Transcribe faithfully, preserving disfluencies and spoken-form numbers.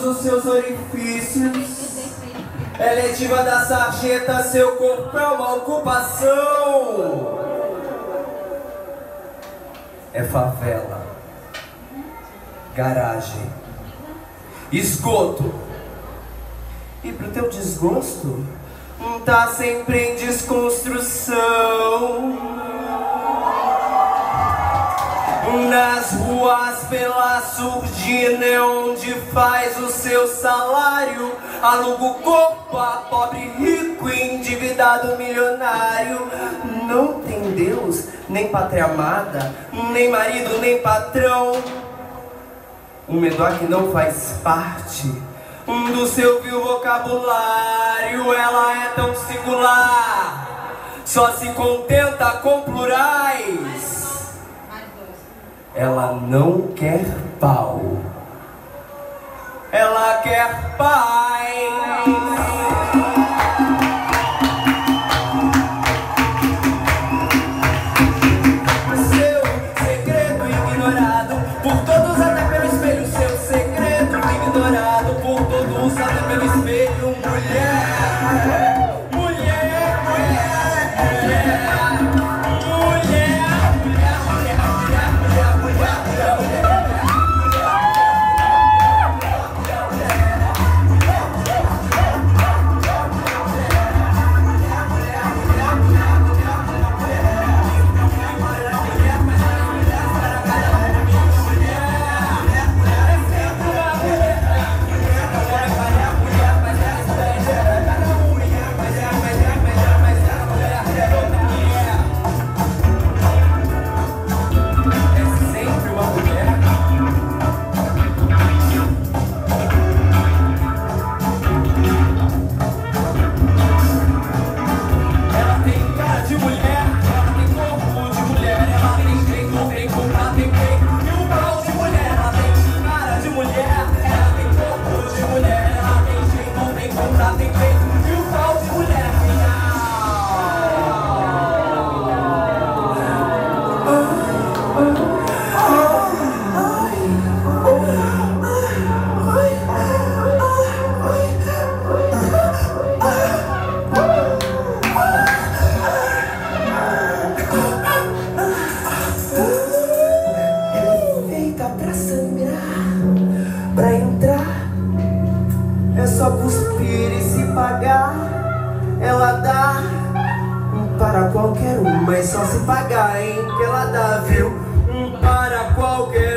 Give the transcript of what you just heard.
todos os seus orifícios. Ela é diva da sarjeta, seu corpo é uma ocupação. É favela, garagem, esgoto. E pro teu desgosto, tá sempre em desconstrução. Nas ruas pela surdina é onde faz o seu salário. Aluga o corpo a pobre, rico, endividado, milionário. Não tem Deus, nem pátria amada, nem marido, nem patrão. O medo aqui não faz parte do seu vil vocabulário. Ela é tão singular, só se contenta com plurais. Ela não quer pau, ela quer paz. Seu segredo ignorado por todos, até pelo espelho. Seu segredo ignorado por todos, até pelo espelho. Mulher, mulher, mulher, mulher, mulher, mulher, pra entrar é só cuspir e se pagar. Ela dá para qualquer um, mas só se pagar, hein? Que ela dá, viu? Para qualquer